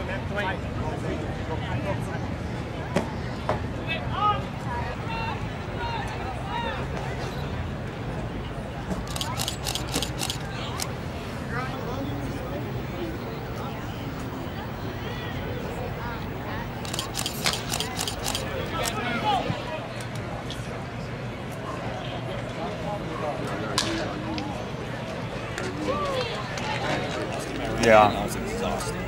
Yeah. That was exhausting.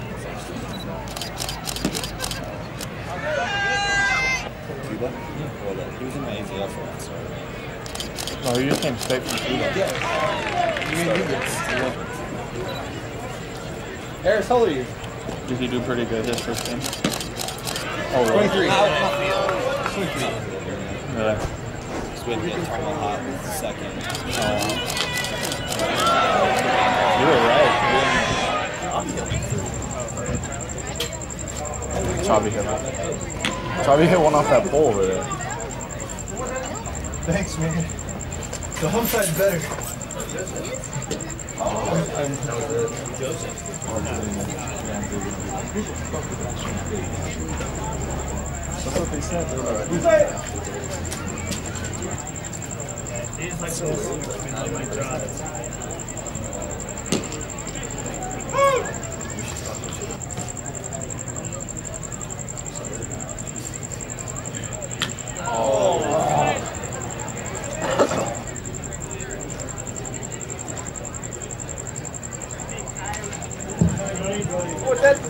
Cuba? Well, he was in my AZL for that, so. No, you just came straight from Cuba. Yeah. Harris, how old are you? Did he do pretty good his first game? Oh, really? 23. 23. Really? So we had to get Tomahawk with the second. You were right. Chavi hit one. Chavi hit one off that pole over there. Thanks, man. The home side's better. That's what they said. They were like, What's that?